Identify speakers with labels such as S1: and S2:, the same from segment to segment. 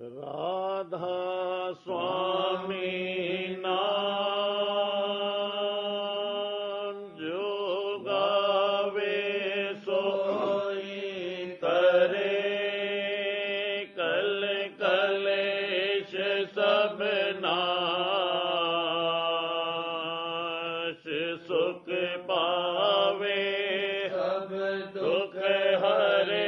S1: राधा स्वामी नाम जो गावे सोई करे, कल कलेश सब नाश, सुख पावे सब दुख हरे,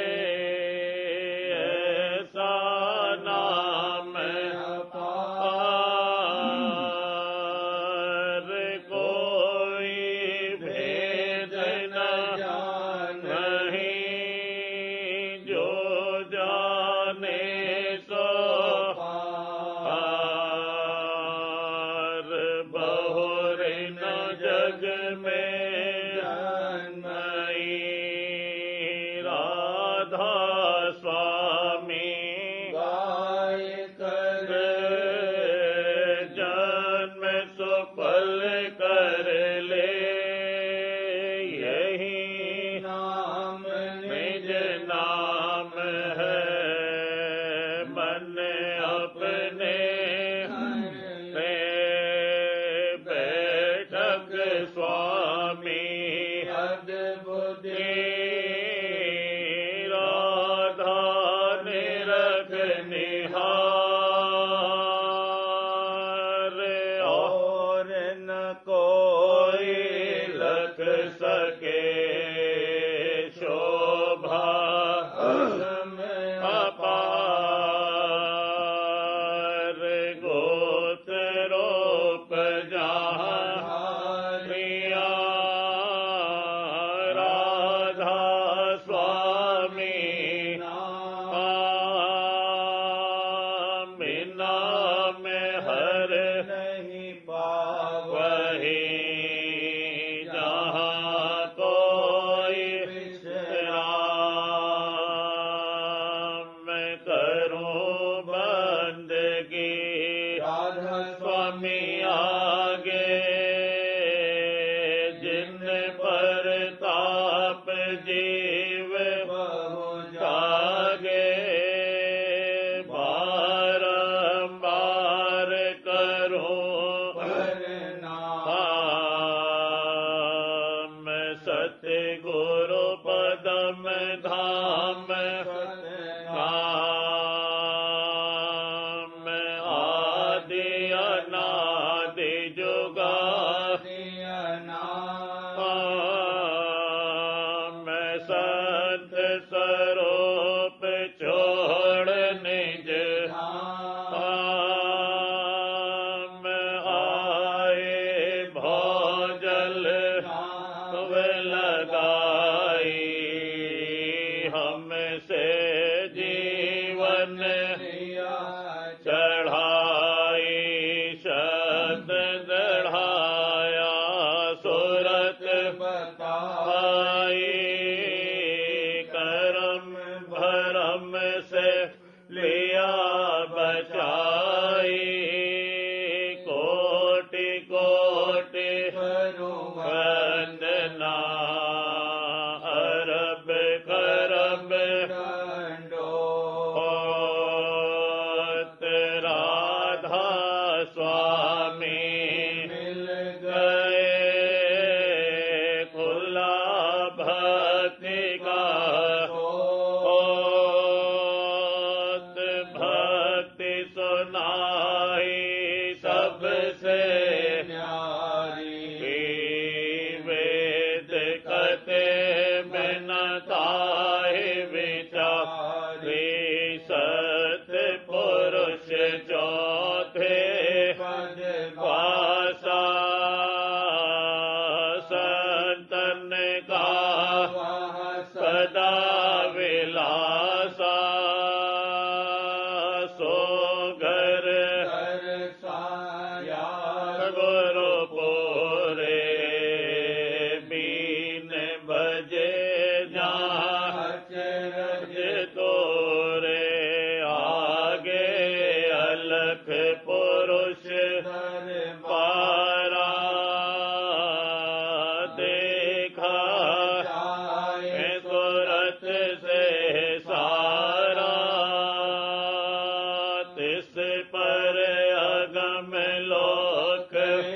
S1: तिस पर अगम लोक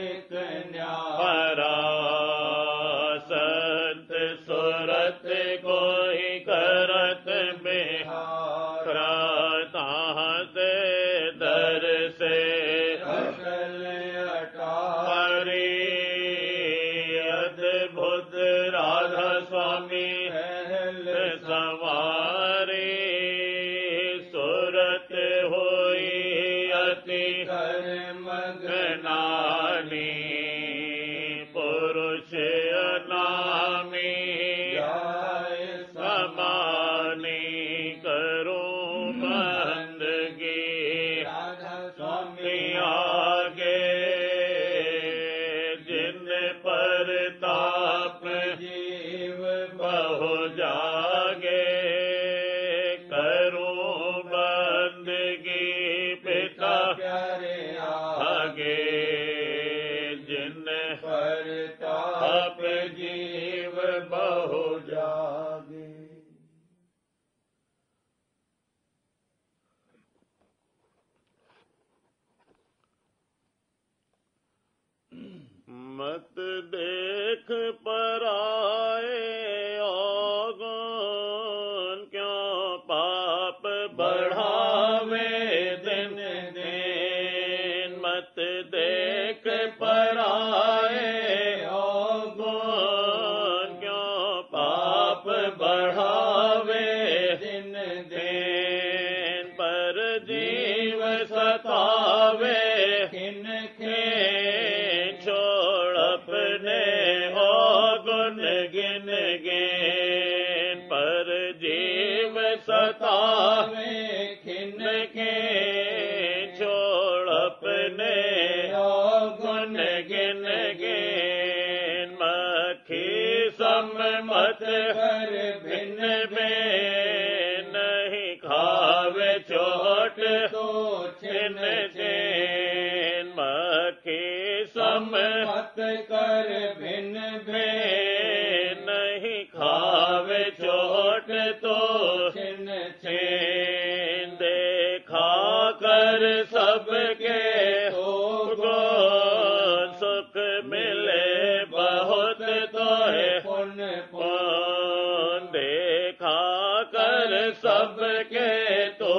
S1: परासत सुरत कोई करत बिहार ताहते दर से हरि अद्भुत राधा स्वामी सवारी सुरत होई अति मगनानी पुरुष अनामी समानी करूं बंदगी स्वामी आगे जिन पर ताप जीव बहु जागे करूं बंदगी पिता प्यारे आगे जिन पर ताप जीव बहु जागे। मत देख पराए औगुन क्यों पाप बढ़ावे दिन दिन मत देख पराए औगुन क्यों पाप बढ़ावे दिन दिन पर जीव सतावे किन छोड़ अपने गुण गिन गिन पर जीव सतावे खिन के छोड़ अपने गुण गिन गिन मक्खी सम मत हर भिन्न में नहीं खावे चोट तो छिन छिन मक्खी सम मत कर भिन्न भेन नहीं खावे चोट तो छिन छिन देखा कर सबके हो गुण सुख मिले बहुत तो है पुण्य पुण्य देखा कर सबके तो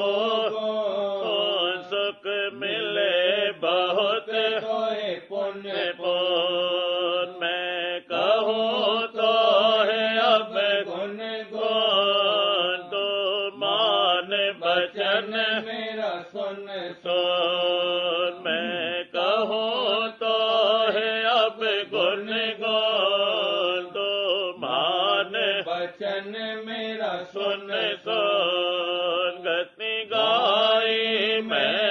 S1: सुख मिले बहुत तो है पुण्य पुण्य मैं कहूँ तो है अब गुण गुण तो मान बचन मेरा सुन सुन मैं कहूँ तो है अब गुण गुण तो मान बचन मेरा सुन सुन गति गाई मैं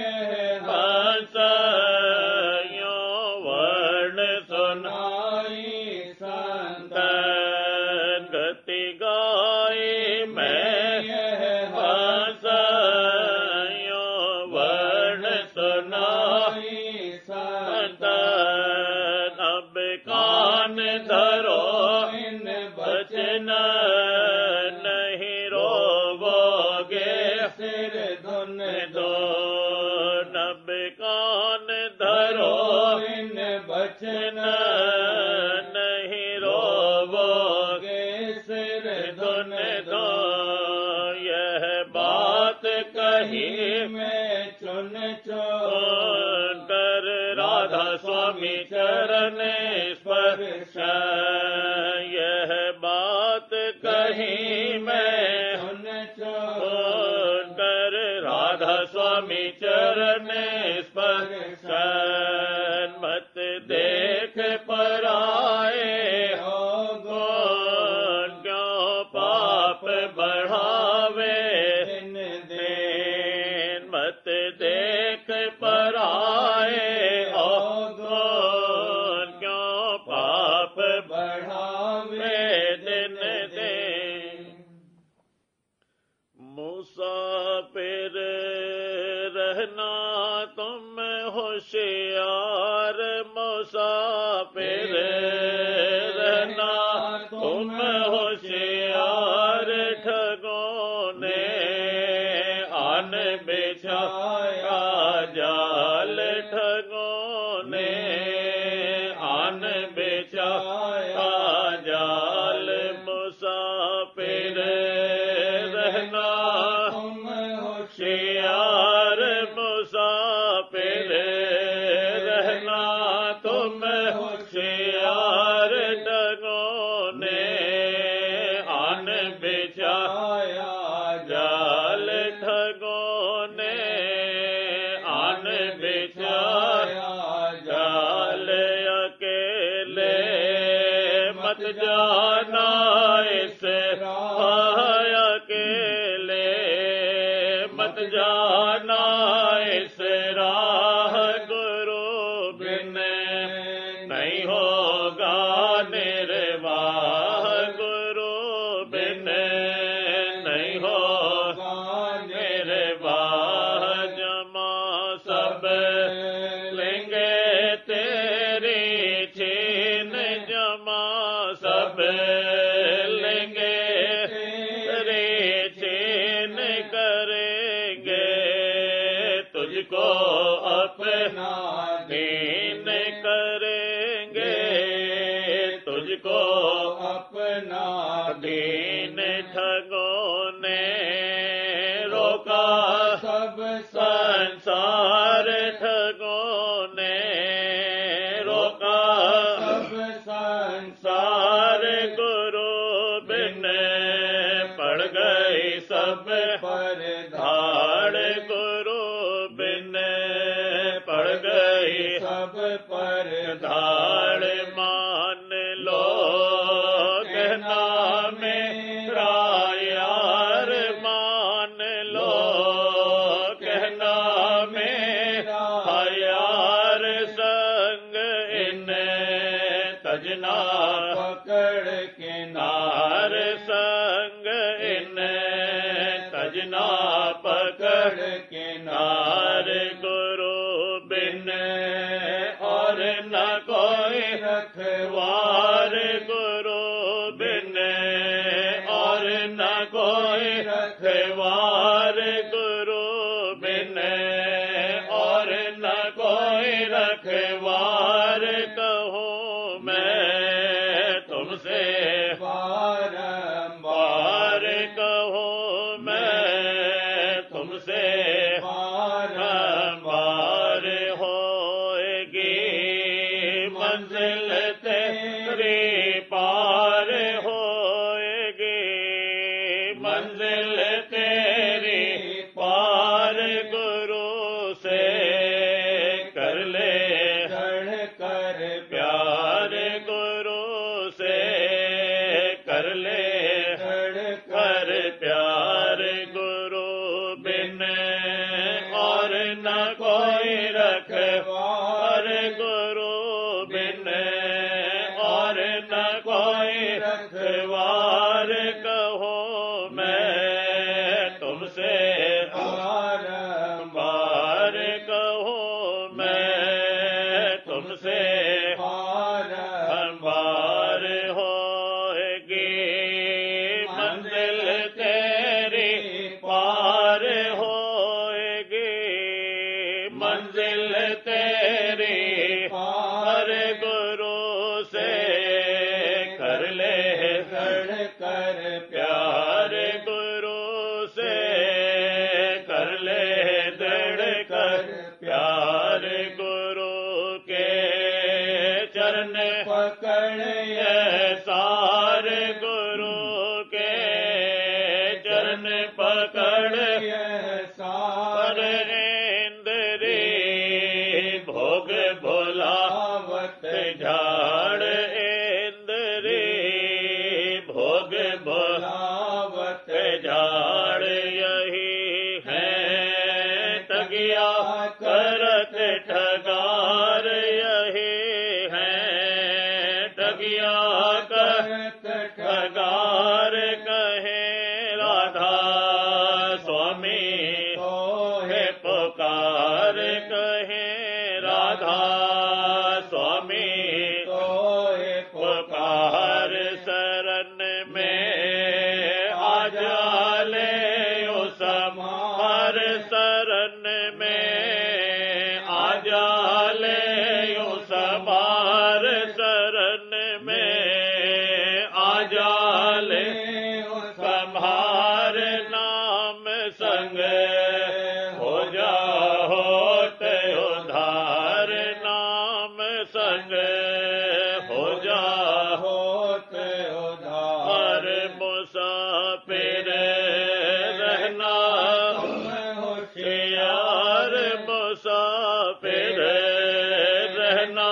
S1: बचन नहीं रोवोगे सिर धुन दो यह बात कही मैं चुन चुन कर राधा स्वामी चरण स्पर्श यह बात कही मैं चुन चुन कर राधा स्वामी चरण स्पर्श मत देख पराए हो गुण क्यों पाप बढ़ावे दिन दिन मत देख पराए हो गुण क्यों पाप बढ़ावे दिन दिन मुसाफिर रहना तुम होशियार मुसाफिर रहना तुम होशियार ठगों ने आन बिछाया जाल ठगों ने आन बिछाया जाल मुसाफिर रहना तुम होशियार मुसाफिर रहना तुम होशियार ठगों ने आन बिछाया जाल ठगों ने आन बिछाया जाल अकेले मत जाना इस राह अकेले मत जाना इस राह गुरु बिन नहीं होगा निर्वाह गुरु बिन नहीं होगा निर्वाह जमा सब लेंगे तेरी छीन जमा सब लेंगे तेरी छीन करेंगे तुझको अपना दीन करेंगे तुझको अपना दीन ठगों ने रोका सब संसार ठगों ने रोका सब संसार गुरु बिन पड़ गई सब पर धाड़ गुरु बिन पड़ गई सब पर धाड़ मान लो कहना मेरा यार मान लो कहना मेरा यार संग इन तजना पकड़ किनार संग इन तजना पकड़ किनार गुरु बिन और न कोई रखवार गुरु बिन और न कोई रखवार गुरु बिन और न कोई रखवार कहूँ मैं तुमसे बारंबार कहूँ मैं तुमसे बारंबार होएगी मंजिल तेरी पार होएगी मंजिल तेरी पार गुरु से कर ले चढ़ कर प्यार गुरु से कर ले चढ़ कर प्यार गुरु बिन और न कोई रखवार गुरु बिन और न कोई रखवार कहो मैं तुमसे बारंबार कहो मैं तुमसे बारंबार होएगी मंजिल तेरी पार होएगी मंजिल तेरी पार गुरु से कर ले चढ़ कर प्यार गुरु से कर ले दृढ़ कर प्यार गुरु के चरण पकड़ सार गुरु के चरण पकड़ सार इंद्री भोग भोलावत झाड़ इंद्री भोग भोलावत झाड़ यही है तगिया करत ठगार यही है तगिया करत ठगार कहे राधा स्वामी तोहे पुकार कहे राधा स्वामी तोहे पुकार शरण में आ जा ले उस हमार सर शरण में आ जा ले यूं संभार शरण में आ जा ले संभार नाम संग हो जा होत उधार नाम संग हो जा
S2: होत उधार
S1: मुसाफिर रहना होशियार मुसाफिर रहना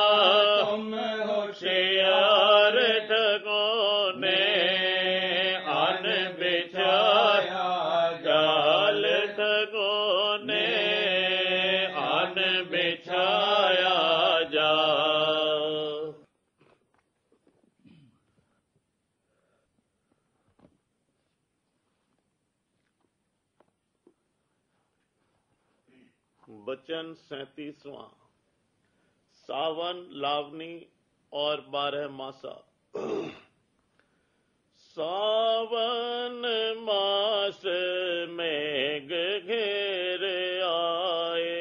S1: होशियार ठगों ने आन बिछाया जाल ठगों ने आन बिछाया जाल। वचन 37वां। सावन लावनी और 12 मासा। सावन मास मेघ घेर आए,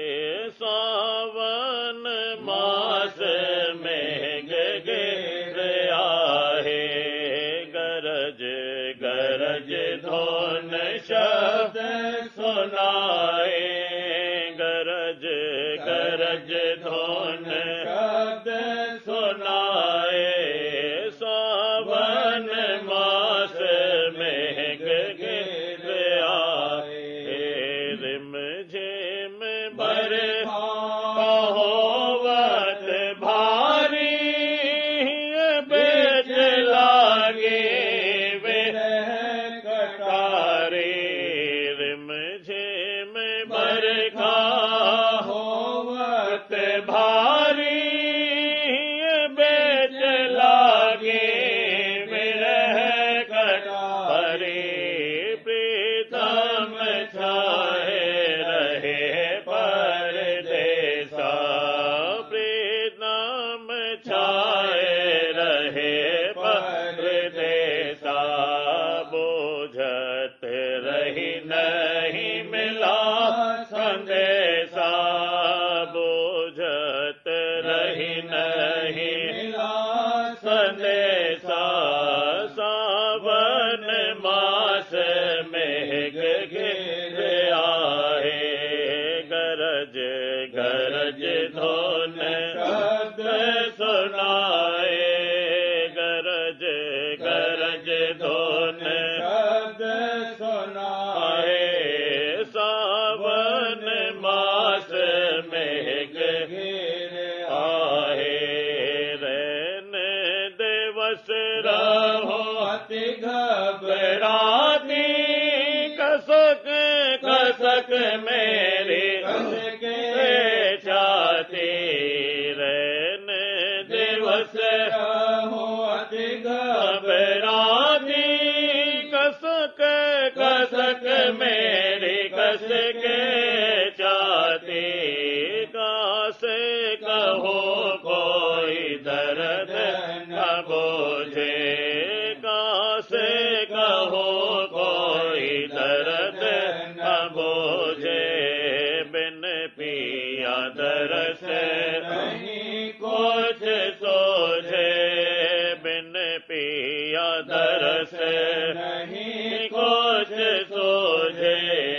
S1: सावन मास मेघ घेर आए, गरज गरज धोन शब्द सुनाए, गरज गरज धोन शब्द सुनाए, सावन मास मेघ घेर आए, रिम झिम बरखा होवत भारी, बेच लागे विरह कटारे, रिम झिम बरखा होवत भारी, बेच लागे विरह कटारे, प्रीतम छाए रहे परदेसा, प्रीतम छाए रहे परदेसा, बोझत रही नहीं मिला संदेशा, बोझत रही नहीं मिला संदेशा, सावन मास मेघ घेर आए, गरज गरज धोन शब्द सुनाए, गरज गरज धोन शब्द सुनाए, सावन मास मेघ घेर आए, रहने दिवस रहो अति घबराती, कसक कसक मेरी कसके छाती, रहने दिवस रहो अति घबराती, कसक कसक मेरी कसके छाती, कासे कहो कोई दर्द न बोझे, कासे कहो कोई दर्द न बोझे, बिन पिया दरस नहीं कुछ सोझे, बिन पिया दरस नहीं कुछ सोझे,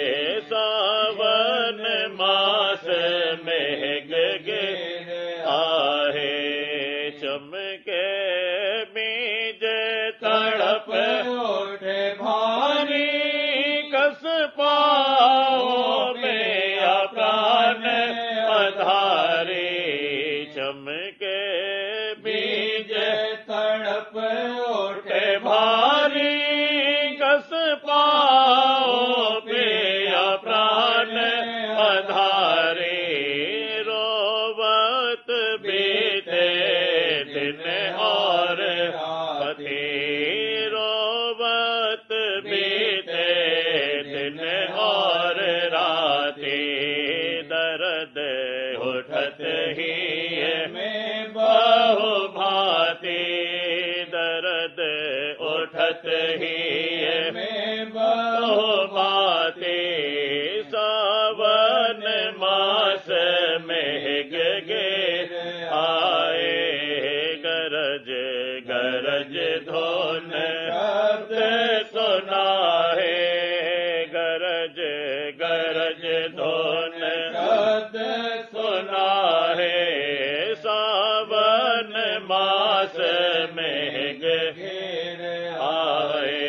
S1: सावन मास मेघ घेर आए, चमके बीज तड़प उठे भारी, कस पाओ मेरा प्राण आधारी, चमके बीज तड़प उठे भारी, कस पाओ मेरा प्राण आधारी, रोवत बीते दिन और राती, रोवत बीते दिन और राती, दर्द उठत ही में बहु भांति, दर्द उठत ही में बहु भांति, सावन मास मेघ गिर आए, गरज गरज धुन शब्द सुना है, गरज गरज धुन शब्द सुना है, सावन मास मेघ गिर आए,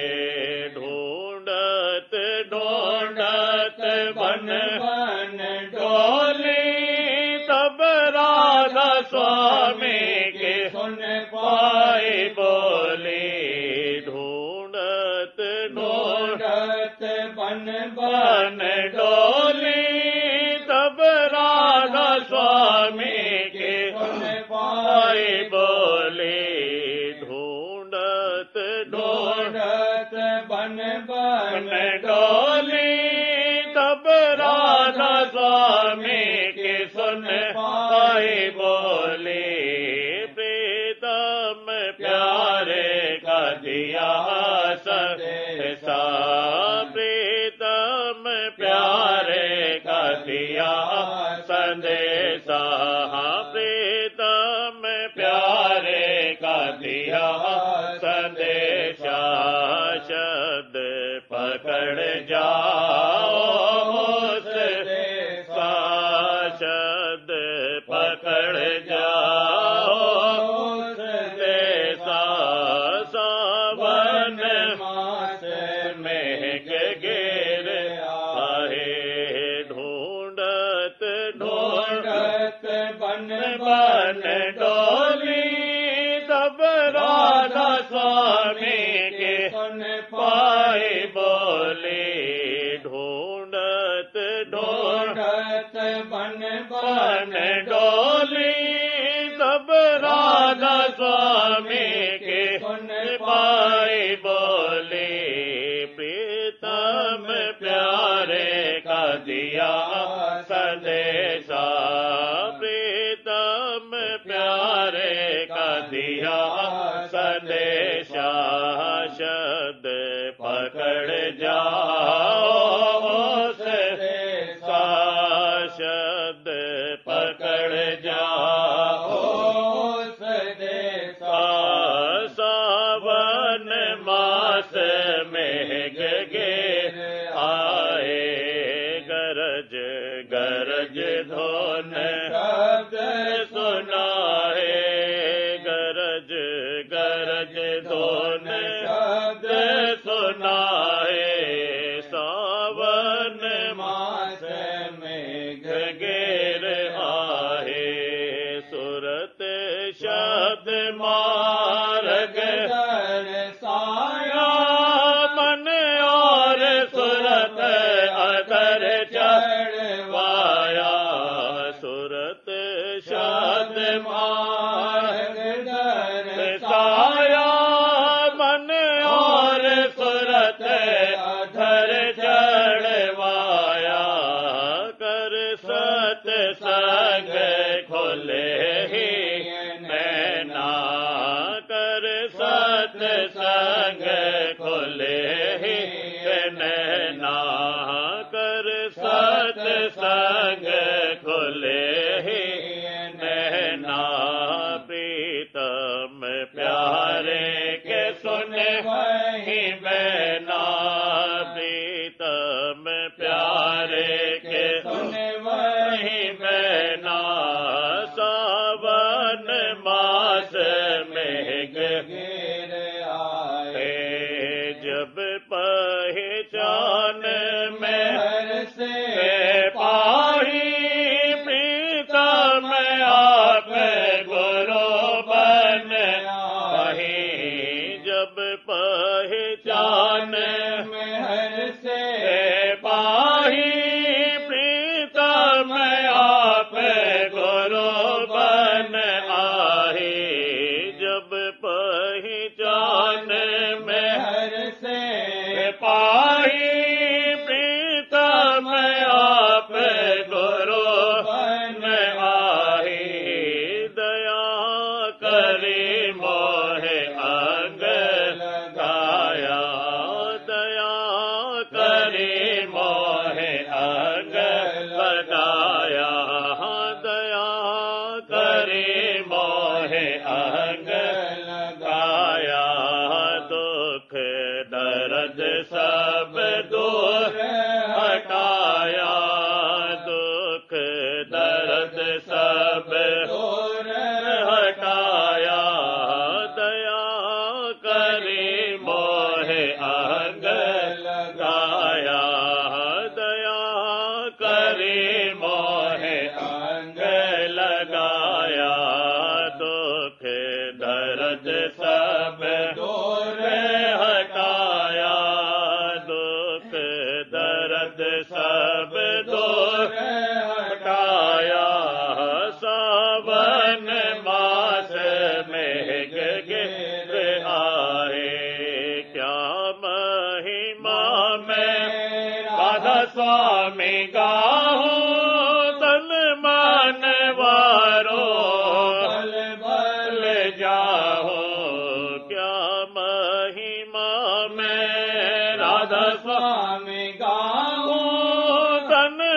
S1: ढूंढत ढूंढत बन बन डोली, तब राधा स्वामी के सुन पाई बोली, ढूंढत ढूंढत बन बन डोली, तब राधा स्वामी के सुन पाई बोली, ढूंढत ढूंढत बन बन डोली, तब राधा स्वामी के सुन पाई बोली, प्रीतम प्यारे का दिया संदेशा, प्रीतम प्यारे का दिया संदेशा, प्रीतम प्यारे का दिया संदेशा, शब्द पकड़ जाओ उससे शब्द पकड़ जाओ उससे, सावन मास मेघ गिर आए, ढूंढत ढूंढत बन बन डोली, तब राधा स्वामी के सुन पाई बोली, ढूंढत ढूंढत बन बन डोली, तब राधा स्वामी के सुन पाई बोली, प्रीतम प्यारे का दिया संदेशा, प्रीतम प्यारे का दिया संदेशा, शब्द पकड़ जाओ उससे शब्द पकड़ जाओ उससे, सावन मास मेघ गिर आए, गरज गरज धुन शब्द सुना है, गरज गरज धुन शब्द सुना है, सावन मास मेघ गिर आए, सुरत शब्द मार्ग दर्शाया, मन और सुरत अदर चढ़वाया, सुरत शब्द मार्ग दर्शाया, मन और सुरत अधर चढ़वाया, कर सत्संग खोले ही नैना, कर सत्संग खोले ही नैना, कर सत्संग खोले ही नैना, प्रीतम प्यारे के सुने वही बैना, प्रीतम प्यारे के सुने वही बैना, सावन मास मेघ गिर आए, जब पहचान में हर से पाही, प्रीतम आप गुरु बन आही, जब पहचान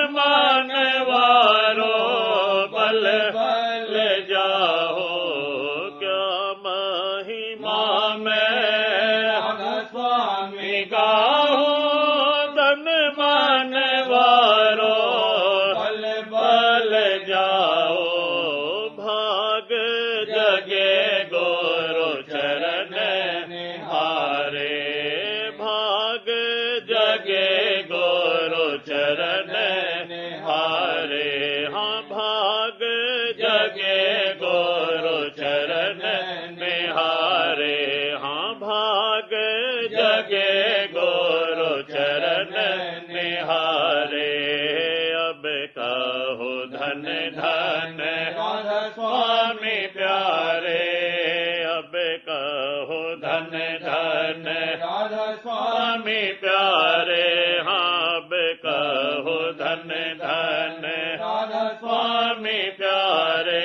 S1: मानवारो बल बल जाओ, क्या महिमा में स्वामी गाओ, धन मानवारो बल बल जाओ, भाग जगे गुरु चरण निहारे, भाग जगे गुरु चरण निहारे, हाँ भाग जगे गुरु चरण निहारे, हाँ भाग जगे गुरु चरण निहारे। अब कहो धन धन स्वामी प्यारे, अब कहो धन धन स्वामी प्यारे, हाँ अब कहो धन धन स्वामी प्यारे।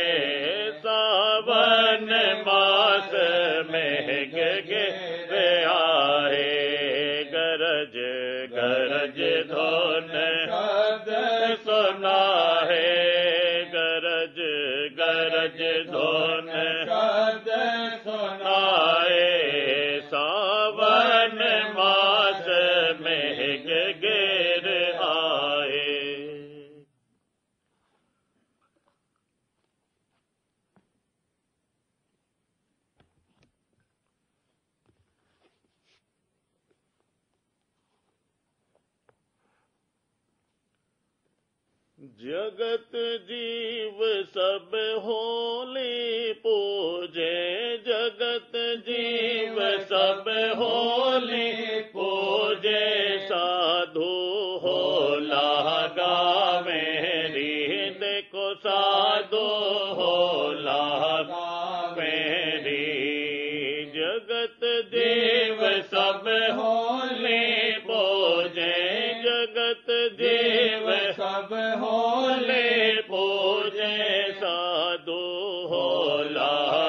S1: सावन मास में गिरे आए, गरज गरज धोन शब्द सुना है, गरज गरज धोन शब्द सुनाए, सावन मास में गिर आए। जगत जीव सब होली पूजे, जगत जीव सब होली पूजे, साधु होला गावे री, देखो साधु होला गावे री, जगत जीव सब होली पूजे, जगत जीव सब होले पूजे, साधु होला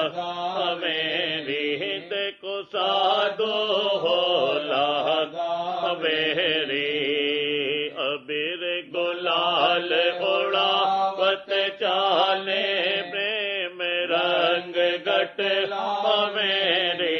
S1: मेरी, देखो साधु होला मेरी, अबीर गुलाल उड़ावत चाले, प्रेम रंग गट मेरी,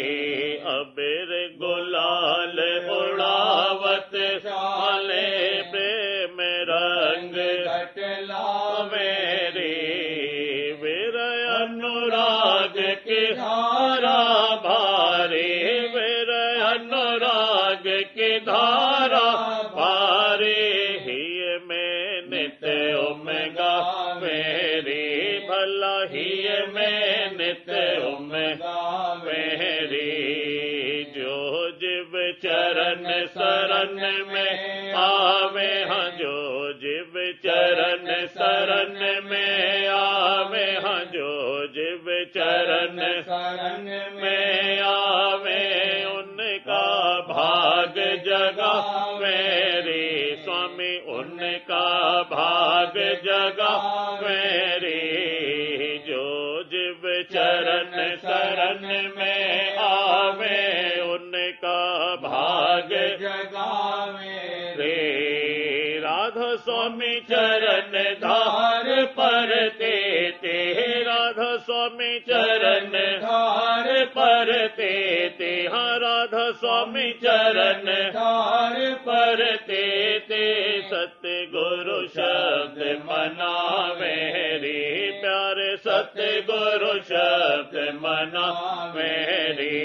S1: अबीर गुलाल उड़ावत चाले, प्रेम रंग घटला मेरी, वीर अनुराग की धारा भारी, वीर अनुराग की धारा भारी, ही में नित्य उमगा मेरी, भला ही में नित्य उमगा मेरी, जो जीव चरण शरण में आवे, हाँ जो जीव चरण शरण में आवे, हाँ जो जीव चरण शरण में आवे, उनका भाग जगा मेरी, स्वामी उनका भाग जगा मेरी, जो जीव चरण शरण में आवे, उनका भाग जगा मेरे। राधा स्वामी चरण धार पर ते, राधा स्वामी चरण धार पर ते, हाँ राधा स्वामी चरण धार पर ते, सत्य गुरु शब्द मनावे रे, प्यारे सत्य गुरु शब्द मनावे रे,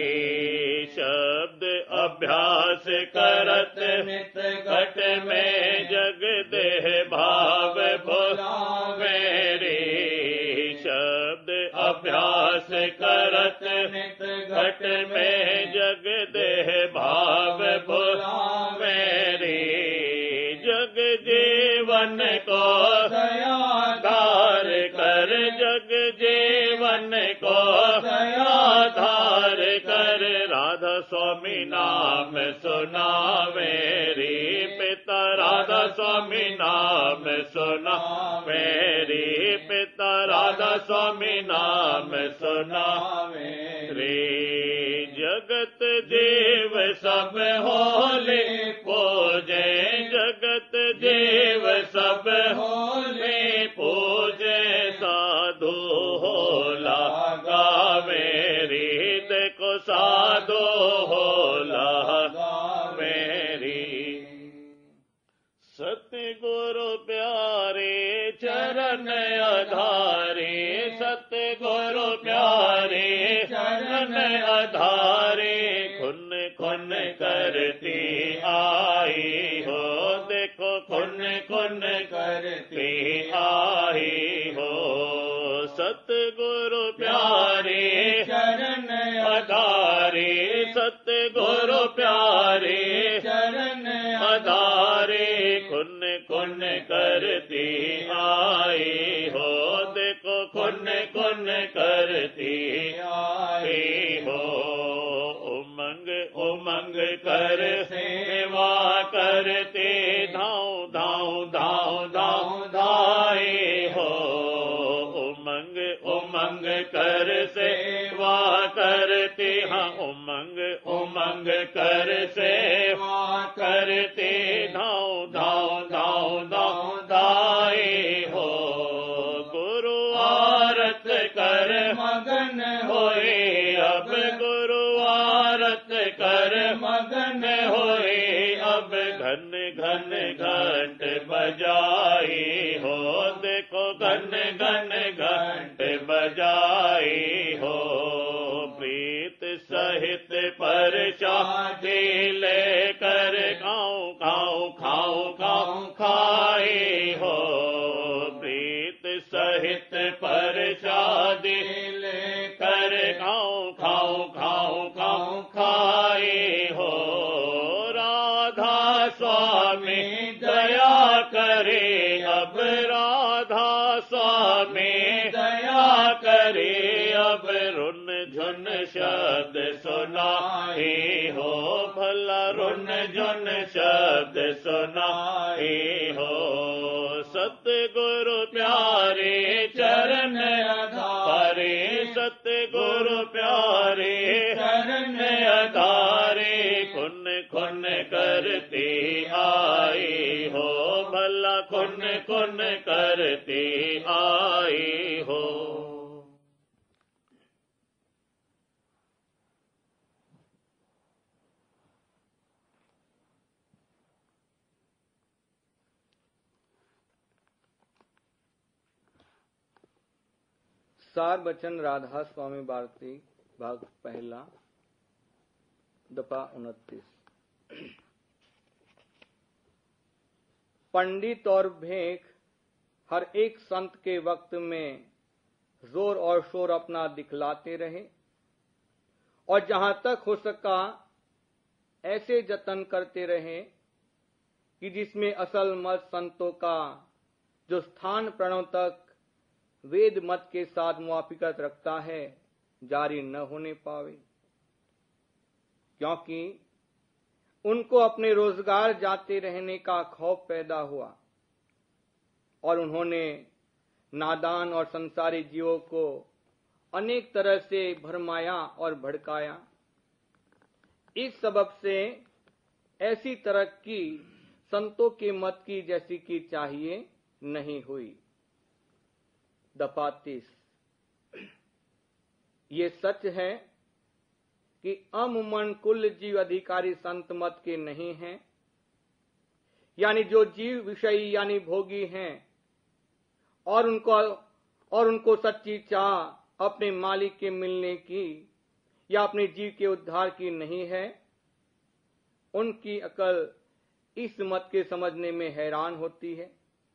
S1: शब्द अभ्यास करत नित घट में जग देह भाव भुलावे रे, शब्द अभ्यास करत नित घट में जग देह भाव भुलावे रे, जग जीवन को दयाधार कर, जग जीवन को दयाधार कर, राधा स्वामी नाम सुनावे रे, पिता राधा स्वामी नाम सुनावे रे, पिता राधा स्वामी नाम सुनावे रे, जगत जीव सब होले पूजे, जगत जीव सब
S2: होले
S1: पूजे साधु होला गावे रीत को साधु होला मेरी। सतगुरु प्यारे चरण आधारे, सतगुरु प्यारे चरण आधारे, खुन खुन करती आई हो, देखो खुन खुन करती आई हो। सतगुरु प्यारे
S2: चरण
S1: आधारे, सतगुरु प्यारे
S2: चरण
S1: आधारे, खुन खुन करती आई हो, देखो खुन खुन करती आई हो। उमंग उमंग कर सेवा करते धाऊ धाऊ धाऊ धाऊ धाए हो। उमंग उमंग कर सेवा करते, हाँ उमंग उमंग कर सेवा करते धाऊ धाऊ धाऊ धाऊ धाए हो। गुरु आरत कर
S2: मगन
S1: होए अब, गुरु आरत कर
S2: मगन
S1: होए अब, घन घन घंट बजाए हो, देखो घन घन घंट बजाए हो। प्रीत सहित परसादी लेकर खाऊं खाऊं खाऊं खाऊं खाए हो। प्रीत सहित परसादी लेकर खाऊं खाऊं खाऊं खाऊं खाए हो। राधा स्वामी दया करे अब, राधा स्वामी दया करे अब, रुन झुन शब्द सुनाए हो, भला रुन झुन शब्द सुनाए हो। सतगुरु प्यारे चरण आधारे, सतगुरु प्यारे
S2: चरण
S1: आधारे, खुन खुन करती आई हो, भला खुन खुन करती आई हो।
S3: सार बचन राधा स्वामी भारती भाग पहला दफा 29। पंडित और भेंक हर एक संत के वक्त में जोर और शोर अपना दिखलाते रहे और जहां तक हो सका ऐसे जतन करते रहे कि जिसमें असल मत संतों का जो स्थान प्रणव तक वेद मत के साथ मुआफिकत रखता है जारी न होने पावे, क्योंकि उनको अपने रोजगार जाते रहने का खौफ पैदा हुआ और उन्होंने नादान और संसारी जीवों को अनेक तरह से भरमाया और भड़काया। इस सबब से ऐसी तरक्की संतों के मत की जैसी की चाहिए नहीं हुई। दफा 30। ये सच है कि अमूमन कुल जीव अधिकारी संत मत के नहीं हैं, यानी जो जीव विषयी यानी भोगी हैं और उनको सच्ची चाह अपने मालिक के मिलने की या अपने जीव के उद्धार की नहीं है, उनकी अकल इस मत के समझने में हैरान होती है।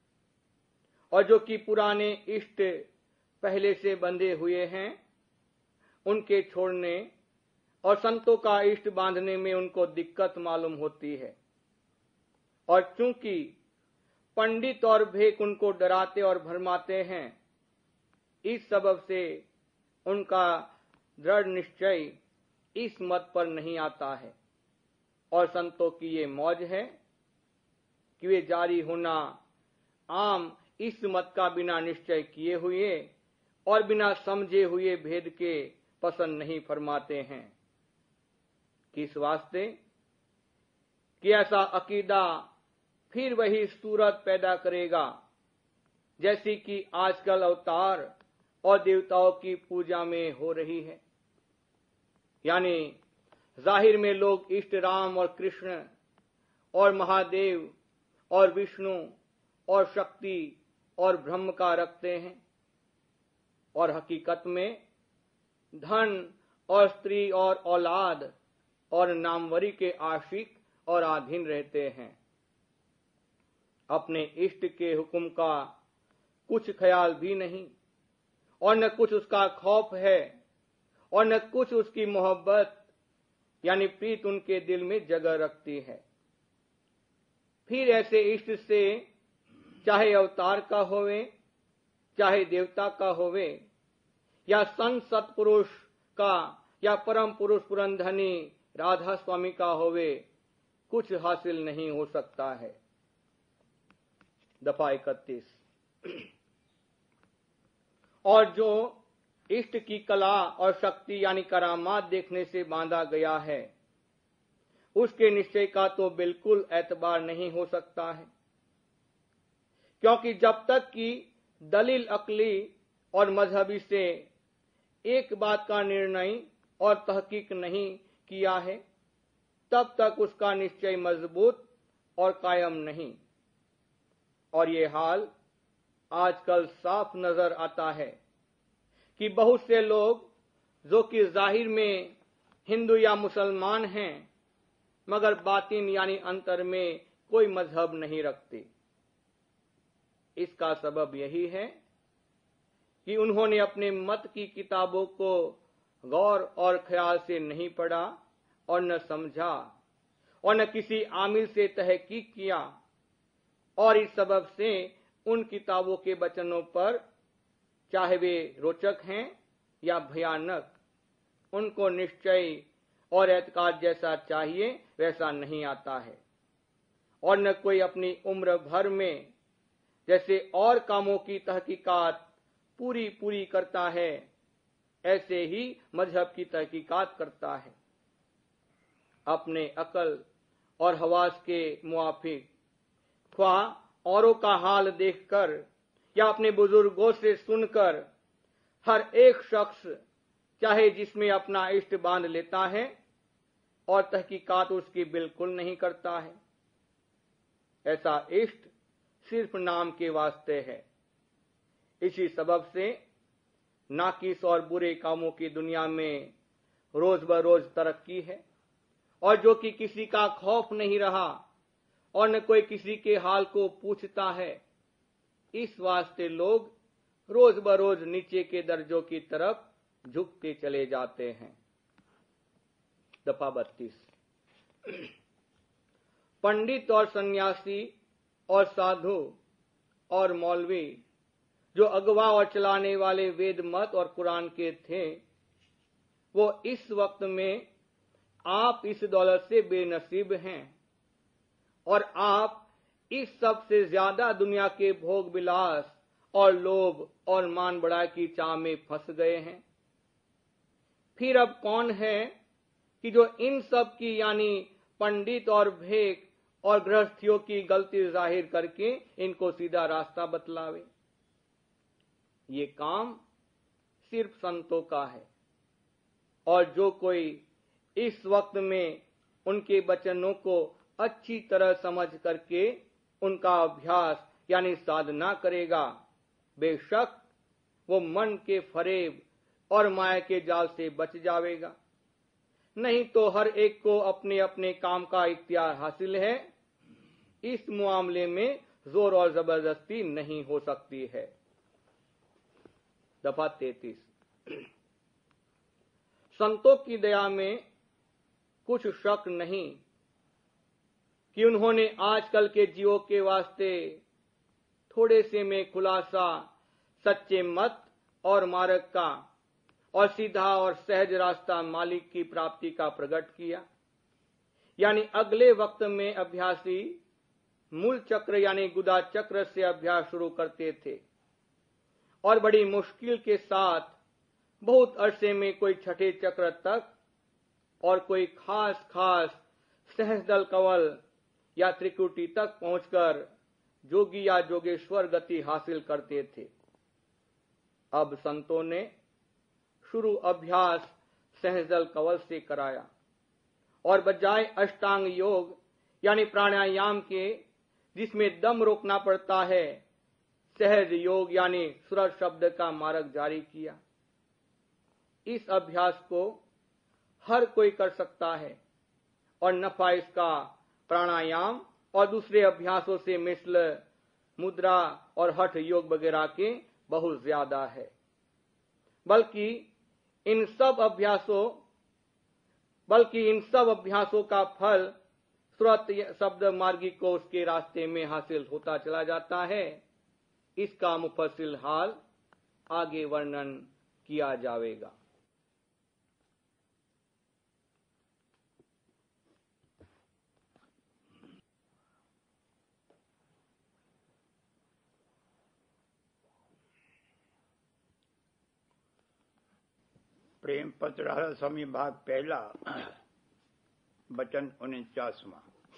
S3: और जो कि पुराने इष्ट पहले से बंधे हुए हैं, उनके छोड़ने और संतों का इष्ट बांधने में उनको दिक्कत मालूम होती है। और चूंकि पंडित और भेक उनको डराते और भरमाते हैं, इस सबब से उनका दृढ़ निश्चय इस मत पर नहीं आता है। और संतों की ये मौज है कि वे जारी होना आम इस मत का बिना निश्चय किए हुए और बिना समझे हुए भेद के पसंद नहीं फरमाते हैं। किस वास्ते कि ऐसा अकीदा फिर वही सूरत पैदा करेगा जैसी कि आजकल अवतार और देवताओं की पूजा में हो रही है। यानी जाहिर में लोग इष्ट राम और कृष्ण और महादेव और विष्णु और शक्ति और ब्रह्म का रखते हैं, और हकीकत में धन और स्त्री और औलाद और नामवरी के आशिक और अधीन रहते हैं। अपने इष्ट के हुक्म का कुछ ख्याल भी नहीं, और न कुछ उसका खौफ है, और न कुछ उसकी मोहब्बत यानी प्रीत उनके दिल में जगह रखती है। फिर ऐसे इष्ट से चाहे अवतार का होवे, चाहे देवता का होवे, या संत सत्पुरुष का या परम पुरुष पुरंधनी राधा स्वामी का होवे, कुछ हासिल नहीं हो सकता है। दफा 31। और जो इष्ट की कला और शक्ति यानी करामात देखने से बांधा गया है, उसके निश्चय का तो बिल्कुल एतबार नहीं हो सकता है, क्योंकि जब तक कि दलील अकली और मजहबी से एक बात का निर्णय और तहकीक नहीं किया है, तब तक उसका निश्चय मजबूत और कायम नहीं। और ये हाल आजकल साफ नजर आता है कि बहुत से लोग जो कि जाहिर में हिंदू या मुसलमान हैं, मगर बातिन यानी अंतर में कोई मजहब नहीं रखते। इसका सबब यही है कि उन्होंने अपने मत की किताबों को गौर और ख्याल से नहीं पढ़ा और न समझा और न किसी आमिल से तहकीक किया, और इस सबब से उन किताबों के वचनों पर, चाहे वे रोचक हैं या भयानक, उनको निश्चय और एतकाद जैसा चाहिए वैसा नहीं आता है। और न कोई अपनी उम्र भर में जैसे और कामों की तहकीकात पूरी करता है, ऐसे ही मजहब की तहकीकात करता है। अपने अकल और हवास के मुआफिक ख्वाह औरों का हाल देखकर या अपने बुजुर्गों से सुनकर हर एक शख्स चाहे जिसमें अपना इष्ट बांध लेता है और तहकीकात उसकी बिल्कुल नहीं करता है। ऐसा इष्ट सिर्फ नाम के वास्ते है। इसी सबब से नाकिस और बुरे कामों की दुनिया में रोज बरोज तरक्की है, और जो कि किसी का खौफ नहीं रहा और न कोई किसी के हाल को पूछता है, इस वास्ते लोग रोज बरोज नीचे के दर्जों की तरफ झुकते चले जाते हैं। दफा 32। पंडित और सन्यासी और साधु और मौलवी जो अगवा और चलाने वाले वेद मत और कुरान के थे, वो इस वक्त में आप इस दौलत से बेनसीब हैं, और आप इस सब से ज्यादा दुनिया के भोग विलास और लोभ और मान बढ़ाई की चाह में फंस गए हैं। फिर अब कौन है कि जो इन सब की यानी पंडित और भेक और गृहस्थियों की गलती जाहिर करके इनको सीधा रास्ता बतलावे? ये काम सिर्फ संतों का है, और जो कोई इस वक्त में उनके वचनों को अच्छी तरह समझ करके उनका अभ्यास यानी साधना करेगा, बेशक वो मन के फरेब और माया के जाल से बच जाएगा। नहीं तो हर एक को अपने अपने काम का इख्तियार हासिल है। इस मामले में जोर और जबरदस्ती नहीं हो सकती है। दफा 33। संतों की दया में कुछ शक नहीं कि उन्होंने आजकल के जीवों के वास्ते थोड़े से में खुलासा सच्चे मत और मार्ग का और सीधा और सहज रास्ता मालिक की प्राप्ति का प्रकट किया। यानी अगले वक्त में अभ्यासी मूल चक्र यानी गुदा चक्र से अभ्यास शुरू करते थे, और बड़ी मुश्किल के साथ बहुत अरसे में कोई छठे चक्र तक और कोई खास सहज दल कवल या त्रिकुटी तक पहुंचकर जोगी या जोगेश्वर गति हासिल करते थे। अब संतों ने शुरू अभ्यास सहजल कवल से कराया और बजाय अष्टांग योग यानी प्राणायाम के जिसमें दम रोकना पड़ता है, सहज योग यानी सुर शब्द का मार्ग जारी किया। इस अभ्यास को हर कोई कर सकता है और नफा इसका प्राणायाम और दूसरे अभ्यासों से मिसल मुद्रा और हठ योग वगैरह के बहुत ज्यादा है। बल्कि इन सब अभ्यासों का फल सुरत शब्द मार्गी को उसके रास्ते में हासिल होता चला जाता है। इसका मुफस्सिल हाल आगे वर्णन किया जाएगा।
S4: प्रेम पत्र राधा स्वामी भाग पहला, वचन 49वां।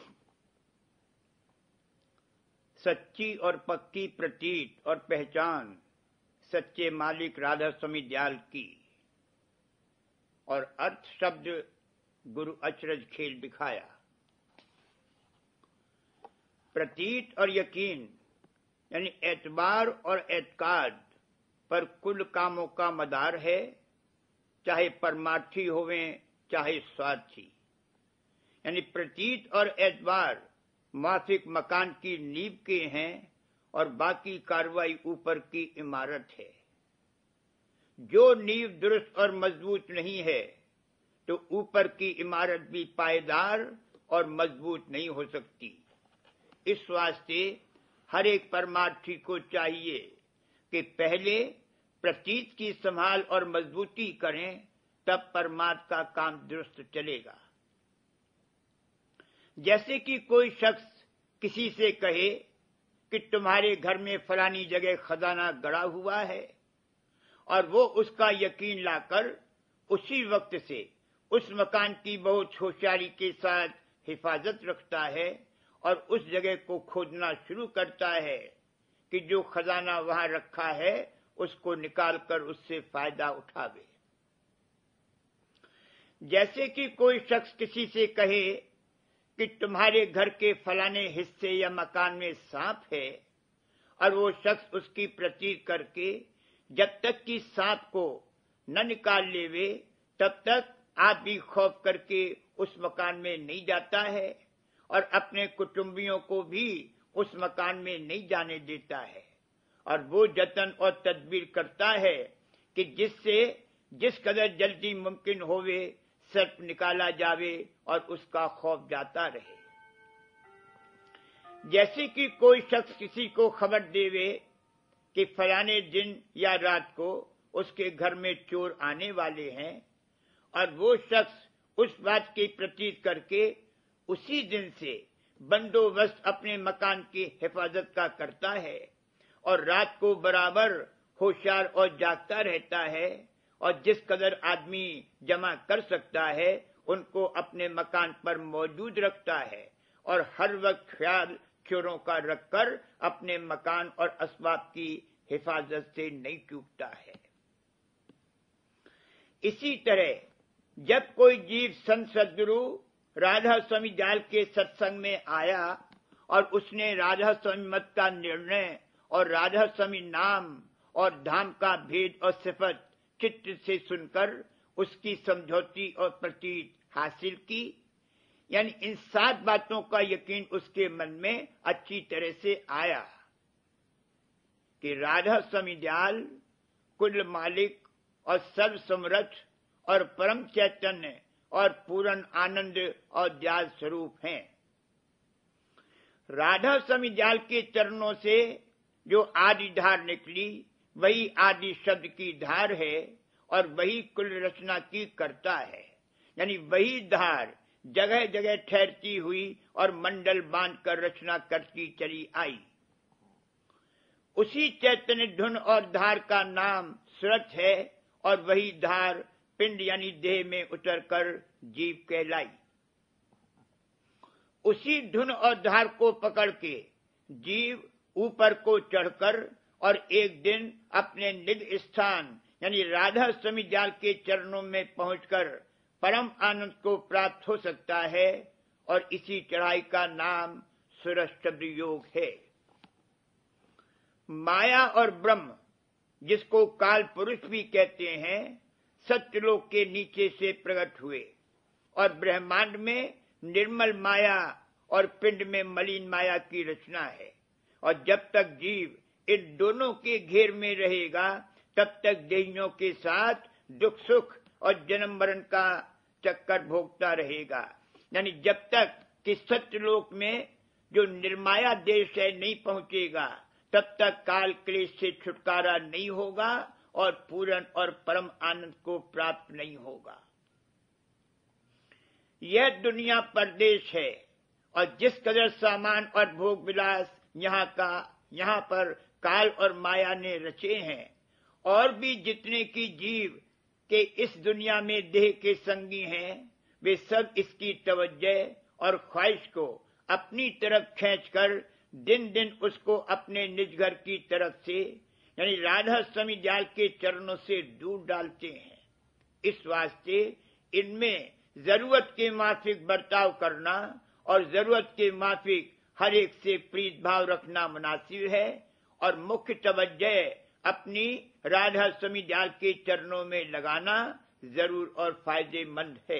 S4: सच्ची और पक्की प्रतीत और पहचान सच्चे मालिक राधा स्वामी दयाल की, और अर्थ शब्द गुरु अचरज खेल दिखाया। प्रतीत और यकीन यानी एतबार और एतकाद पर कुल कामों का मदार है, चाहे परमार्थी होवें चाहे स्वार्थी। यानी प्रतीत और एतबार माफिक मकान की नींव के हैं और बाकी कार्रवाई ऊपर की इमारत है। जो नींव दुरुस्त और मजबूत नहीं है तो ऊपर की इमारत भी पायदार और मजबूत नहीं हो सकती। इस वास्ते हर एक परमार्थी को चाहिए कि पहले प्रतीत की संभाल और मजबूती करें, तब परमार्थ का काम दुरुस्त चलेगा। जैसे कि कोई शख्स किसी से कहे कि तुम्हारे घर में फलानी जगह खजाना गड़ा हुआ है, और वो उसका यकीन लाकर उसी वक्त से उस मकान की बहुत होशियारी के साथ हिफाजत रखता है और उस जगह को खोदना शुरू करता है कि जो खजाना वहां रखा है उसको निकालकर उससे फायदा उठावे। जैसे कि कोई शख्स किसी से कहे कि तुम्हारे घर के फलाने हिस्से या मकान में सांप है, और वो शख्स उसकी प्रतीत करके जब तक कि सांप को न निकाल लेवे तब तक आप भी खौफ करके उस मकान में नहीं जाता है और अपने कुटुंबियों को भी उस मकान में नहीं जाने देता है, और वो जतन और तदबीर करता है कि जिससे जिस कदर जल्दी मुमकिन होवे सर्प निकाला जावे और उसका खौफ जाता रहे। जैसे कि कोई शख्स किसी को खबर देवे कि फलाने दिन या रात को उसके घर में चोर आने वाले हैं, और वो शख्स उस बात की प्रतीत करके उसी दिन से बंदोबस्त अपने मकान की हिफाजत का करता है और रात को बराबर होशियार और जागता रहता है, और जिस कदर आदमी जमा कर सकता है उनको अपने मकान पर मौजूद रखता है, और हर वक्त ख्याल चोरों का रखकर अपने मकान और असबाब की हिफाजत से नहीं चूकता है। इसी तरह जब कोई जीव संत सद्गुरु राधा स्वामी दयाल के सत्संग में आया और उसने राधा स्वामी मत का निर्णय और राधा स्वामी नाम और धाम का भेद और सिफत चित्त से सुनकर उसकी समझौती और प्रतीत हासिल की, यानी इन 7 बातों का यकीन उसके मन में अच्छी तरह से आया कि राधा स्वामी दयाल कुल मालिक और सर्व समर्थ और परम चैतन्य और पूर्ण आनंद और दयाल स्वरूप हैं। राधा स्वामी दयाल के चरणों से जो आदि धार निकली वही आदि शब्द की धार है और वही कुल रचना की करता है, यानी वही धार जगह जगह ठहरती हुई और मंडल बांधकर रचना करती चली आई। उसी चैतन्य धुन और धार का नाम सुरत है, और वही धार पिंड यानी देह में उतरकर जीव कहलाई। उसी धुन और धार को पकड़ के जीव ऊपर को चढ़कर और एक दिन अपने निज स्थान यानी राधा स्वामी जाल के चरणों में पहुंचकर परम आनंद को प्राप्त हो सकता है। और इसी चढ़ाई का नाम सुरष्टब्द योग है। माया और ब्रह्म, जिसको काल पुरुष भी कहते हैं, सत्यलोक के नीचे से प्रकट हुए और ब्रह्मांड में निर्मल माया और पिंड में मलिन माया की रचना है। और जब तक जीव इन दोनों के घेर में रहेगा तब तक देहियों के साथ दुख सुख और जन्म मरण का चक्कर भोगता रहेगा। यानी जब तक कि सत्यलोक में जो निर्माया देश है नहीं पहुंचेगा तब तक काल क्लेश से छुटकारा नहीं होगा और पूर्ण और परम आनंद को प्राप्त नहीं होगा। यह दुनिया परदेश है और जिस कदर सामान और भोग विलास यहाँ पर काल और माया ने रचे हैं, और भी जितने की जीव के इस दुनिया में देह के संगी हैं, वे सब इसकी तवज्जो और ख्वाहिश को अपनी तरफ खींचकर दिन दिन उसको अपने निज घर की तरफ से यानी राधा स्वामी जाल के चरणों से दूर डालते हैं। इस वास्ते इनमें जरूरत के माफिक बर्ताव करना और जरूरत के माफिक हर एक से प्रीत भाव रखना मुनासिब है और मुख्य तवज्जो अपनी राधा स्वामी जाल के चरणों में लगाना जरूर और फायदेमंद है।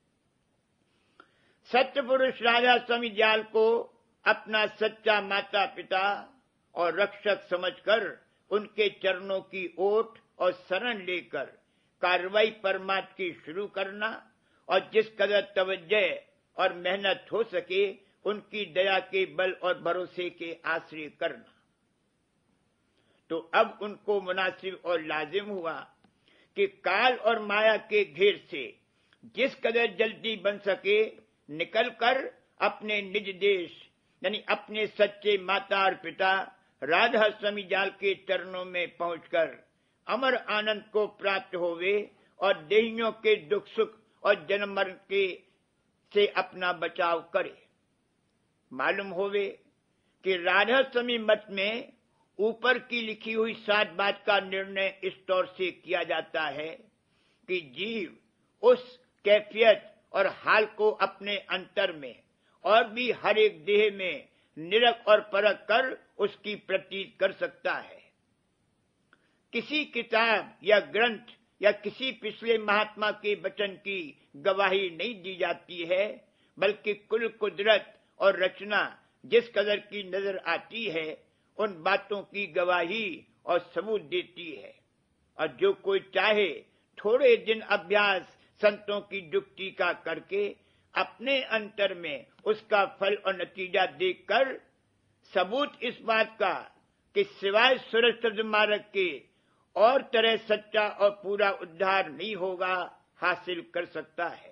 S4: सत्य पुरुष राधा स्वामी जाल को अपना सच्चा माता पिता और रक्षक समझकर उनके चरणों की ओट और शरण लेकर कार्रवाई परमात्मा की शुरू करना और जिस कदर तवज्जो और मेहनत हो सके उनकी दया के बल और भरोसे के आश्रय करना। तो अब उनको मुनासिब और लाजिम हुआ कि काल और माया के घेर से जिस कदर जल्दी बन सके निकलकर अपने निज देश यानी अपने सच्चे माता और पिता राधा स्वामी जाल के चरणों में पहुंचकर अमर आनंद को प्राप्त होवे और देहियों के दुख सुख और जन्म मरण के से अपना बचाव करे। मालूम होवे कि राधा स्वामी मत में ऊपर की लिखी हुई 7 बात का निर्णय इस तौर से किया जाता है कि जीव उस कैफियत और हाल को अपने अंतर में और भी हर एक देह में निरख और परख कर उसकी प्रतीत कर सकता है। किसी किताब या ग्रंथ या किसी पिछले महात्मा के वचन की गवाही नहीं दी जाती है, बल्कि कुल कुदरत और रचना जिस कदर की नजर आती है उन बातों की गवाही और सबूत देती है। और जो कोई चाहे थोड़े दिन अभ्यास संतों की युक्ति का करके अपने अंतर में उसका फल और नतीजा देखकर सबूत इस बात का कि सिवाय सुरक्षित मार्ग के और तरह सच्चा और पूरा उद्धार नहीं होगा हासिल कर सकता है।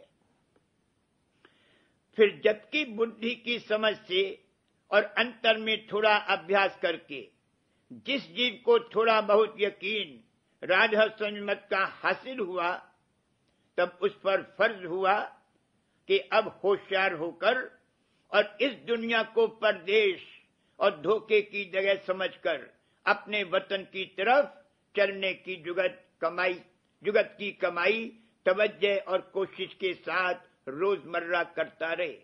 S4: फिर जबकि बुद्धि की समझ से और अंतर में थोड़ा अभ्यास करके जिस जीव को थोड़ा बहुत यकीन राधा स्वामी मत का हासिल हुआ, तब उस पर फर्ज हुआ कि अब होशियार होकर और इस दुनिया को परदेश और धोखे की जगह समझकर अपने वतन की तरफ चलने की जुगत की कमाई तवज्जो और कोशिश के साथ रोजमर्रा करता रहे।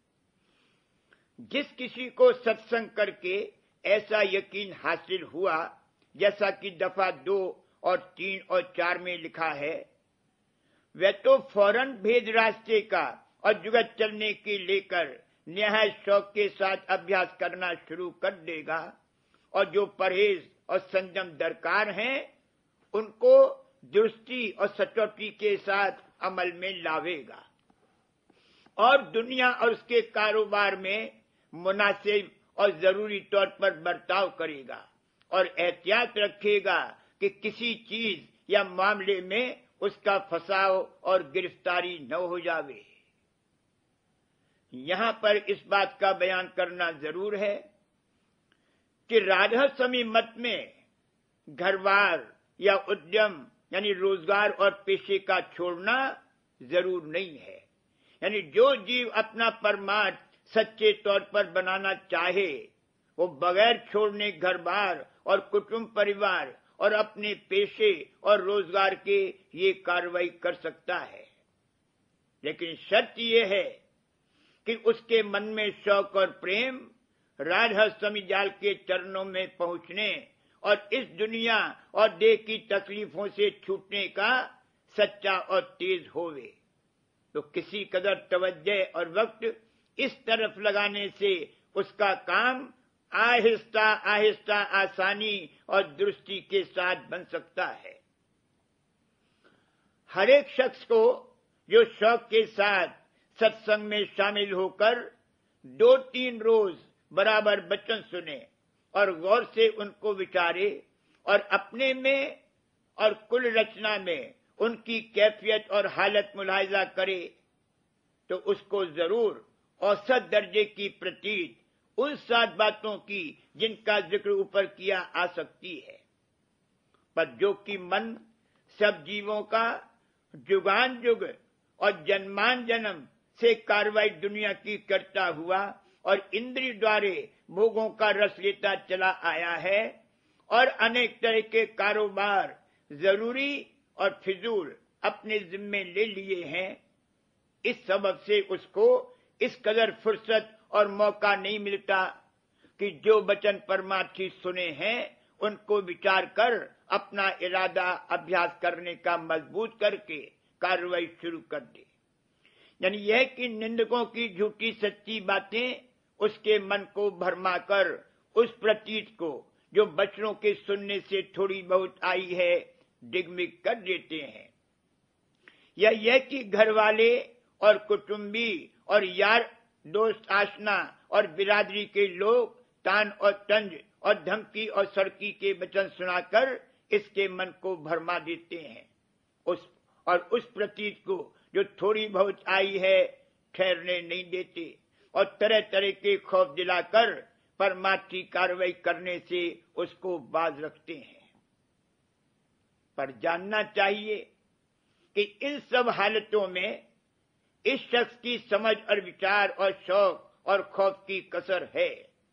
S4: जिस किसी को सत्संग करके ऐसा यकीन हासिल हुआ, जैसा कि दफा 2 और 3 और 4 में लिखा है, वह तो फौरन भेद रास्ते का और जुगत चलने के लेकर निहायत शौक के साथ अभ्यास करना शुरू कर देगा और जो परहेज और संयम दरकार हैं उनको दुरुस्ती और सचोटी के साथ अमल में लावेगा और दुनिया और उसके कारोबार में मुनासिब और जरूरी तौर पर बर्ताव करेगा और एहतियात रखेगा कि किसी चीज या मामले में उसका फसाव और गिरफ्तारी न हो जावे। यहां पर इस बात का बयान करना जरूर है कि राधा स्वामी मत में घरबार या उद्यम यानी रोजगार और पेशे का छोड़ना जरूर नहीं है। यानी जो जीव अपना परमार्थ सच्चे तौर पर बनाना चाहे, वो बगैर छोड़ने घर बार और कुटुंब परिवार और अपने पेशे और रोजगार के ये कार्रवाई कर सकता है। लेकिन शर्त ये है कि उसके मन में शौक और प्रेम राजहंसमी जाल के चरणों में पहुंचने और इस दुनिया और देह की तकलीफों से छूटने का सच्चा और तेज होवे। तो किसी कदर तवज्जो और वक्त इस तरफ लगाने से उसका काम आहिस्ता आहिस्ता आसानी और दुरुस्ती के साथ बन सकता है। हर एक शख्स को जो शौक के साथ सत्संग में शामिल होकर 2-3 रोज बराबर वचन सुने और गौर से उनको विचारे और अपने में और कुल रचना में उनकी कैफियत और हालत मुलाहिजा करे, तो उसको जरूर औसत दर्जे की प्रतीत उन 7 बातों की जिनका जिक्र ऊपर किया आ सकती है। पर जो कि मन सब जीवों का जुगान जुग और जन्मान जन्म से कार्रवाई दुनिया की करता हुआ और इंद्रिय द्वारे भोगों का रस लेता चला आया है और अनेक तरह के कारोबार जरूरी और फिजूल अपने जिम्मे ले लिए हैं, इस सबब से उसको इस कदर फुर्सत और मौका नहीं मिलता कि जो वचन परमार्थी सुने हैं उनको विचार कर अपना इरादा अभ्यास करने का मजबूत करके कार्रवाई शुरू कर दे। यानी यह कि निंदकों की झूठी सच्ची बातें उसके मन को भरमा कर उस प्रतीत को जो बच्चों के सुनने से थोड़ी बहुत आई है डिगमिग कर देते हैं। या यह कि घर वाले और कुटुंबी और यार दोस्त आशना और बिरादरी के लोग तान और तंज और धमकी और सड़की के वचन सुनाकर इसके मन को भरमा देते हैं। उस प्रतीत को जो थोड़ी बहुत आई है ठहरने नहीं देते और तरह तरह के खौफ दिलाकर परमार्थी कार्रवाई करने से उसको बाज रखते हैं। पर जानना चाहिए कि इन सब हालतों में इस शख्स की समझ और विचार और शौक और खौफ की कसर है।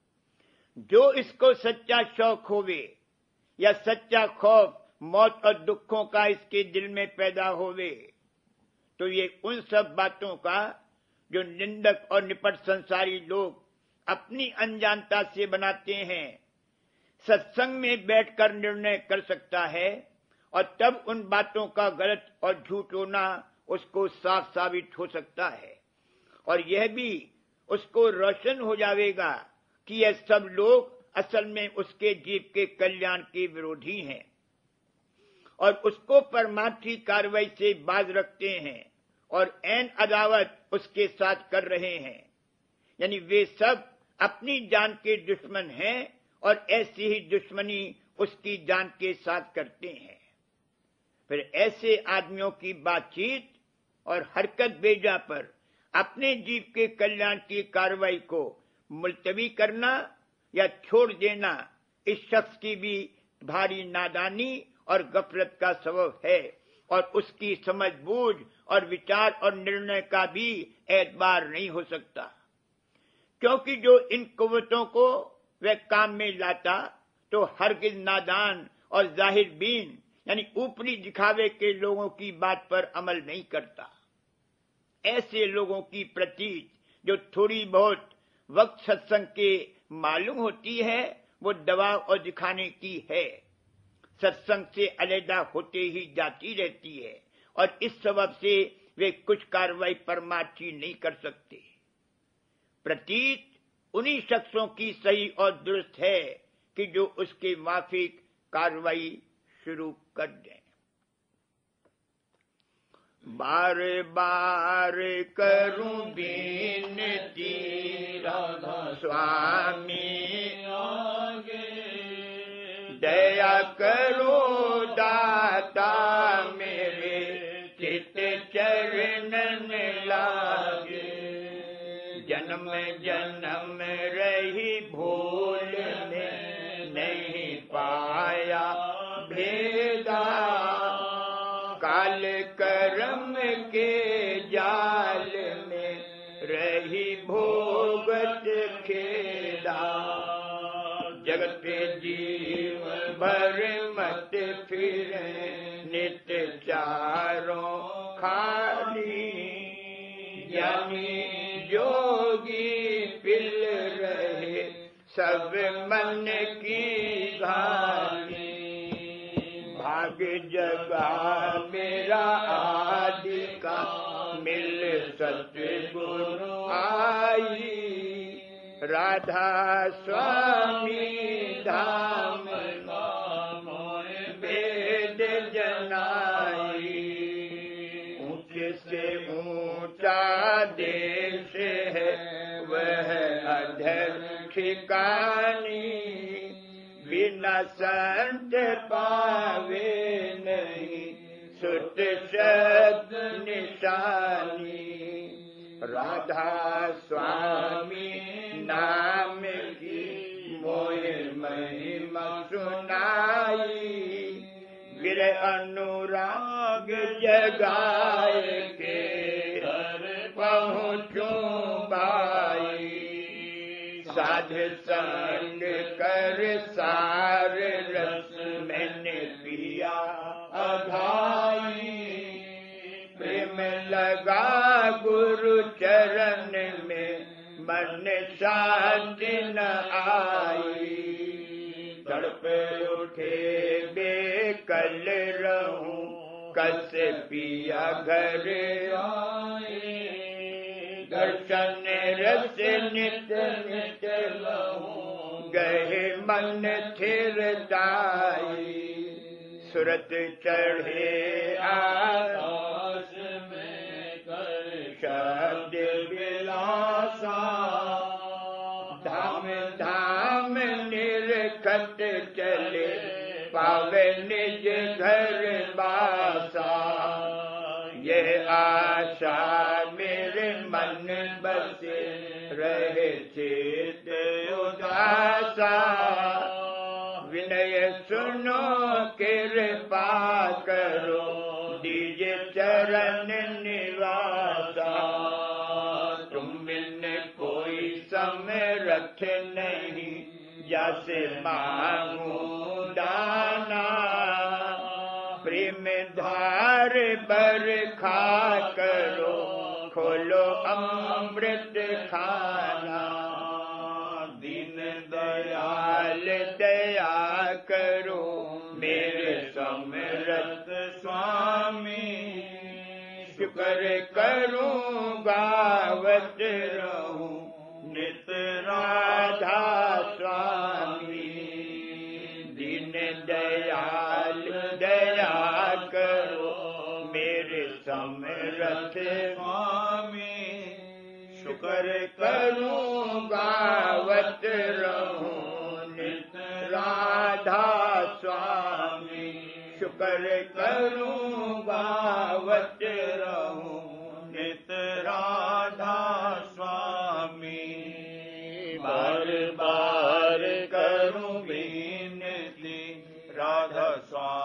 S4: जो इसको सच्चा शौक होवे या सच्चा खौफ मौत और दुखों का इसके दिल में पैदा होवे, तो ये उन सब बातों का जो निंदक और निपट संसारी लोग अपनी अनजानता से बनाते हैं सत्संग में बैठकर निर्णय कर सकता है और तब उन बातों का गलत और झूठ होना उसको साफ साबित हो सकता है और यह भी उसको रोशन हो जाएगा कि यह सब लोग असल में उसके जीव के कल्याण के विरोधी हैं और उसको परमार्थी कार्रवाई से बाज रखते हैं और ऐन अदावत उसके साथ कर रहे हैं। यानी वे सब अपनी जान के दुश्मन हैं और ऐसी ही दुश्मनी उसकी जान के साथ करते हैं। फिर ऐसे आदमियों की बातचीत और हरकत भेजा पर अपने जीव के कल्याण की कार्रवाई को मुलतवी करना या छोड़ देना इस शख्स की भी भारी नादानी और गफलत का सबब है और उसकी समझ बूझ और विचार और निर्णय का भी एतबार नहीं हो सकता, क्योंकि जो इन कुव्वतों को वह काम में लाता तो हरगिज नादान और जाहिर बीन यानी ऊपरी दिखावे के लोगों की बात पर अमल नहीं करता। ऐसे लोगों की प्रतीत जो थोड़ी बहुत वक्त सत्संग के मालूम होती है वो दबाव और दिखाने की है, सत्संग से अलहदा होते ही जाती रहती है और इस सबब से वे कुछ कार्रवाई परमार्थी नहीं कर सकते। प्रतीत उन्हीं शख्सों की सही और दुरुस्त है कि जो उसके माफिक कार्रवाई शुरू कर दें। बार बार करूं विनती राधा स्वामी आगे, दया करो दाता मेरे चित चरणन लागे, जन्म जन्म रही भूल में नहीं पाया भेदा, काल कर्म के जाल में रही भोग भर मत फिरे नित्य चारों खाली। ज्ञानी जोगी पिल रहे सब मन की घानी। भाग जगा मेरा आदि का मिल सतगुरु आई। राधा स्वामी धाम वेद जनाई। ऊंचे से ऊंचा देश है वह अधर ठिकानी। बिना संत पावे नहीं सुत शब्द निशानी। राधा स्वामी नाम की मोह महिमा सुनाई। गिर अनुराग जगाए के पहुँचूं बाई। साध संग कर सार रस मैंने पिया अघाई। प्रेम लगा गुरु चरण में मन शांति न आई। तड़प उठे बेकल रहूं कस पिया घर आए। दर्शन रस नित नित लहूं गए मन थिरताई। सुरत चढ़े आकाश में कर शब्द विलासा। धाम धाम निरखत चले पावे निज घर बासा। यह आशा मेरे मन बसे रहे चित उदासा। विनय सुनो कृपा करो दीजिए चरण निवासा। तुम बिन कोई समरथ नहीं जैसे मांगू दाना। प्रेम धार बरखा करो खोलो अमृत खाना। दीन दयाल दया करो मेरे समरथ स्वामी। शुक्र करूं गावत रहूं नित राधा स्वामी। दीन दयाल दया करो मेरे समरथ स्वामी। शुक्र करूं गावत रहूं नित राधा स्वामी। शुक्र करूं गावत रहूं नित राधा स्वामी। बार बार करूं विनती राधा स्वामी।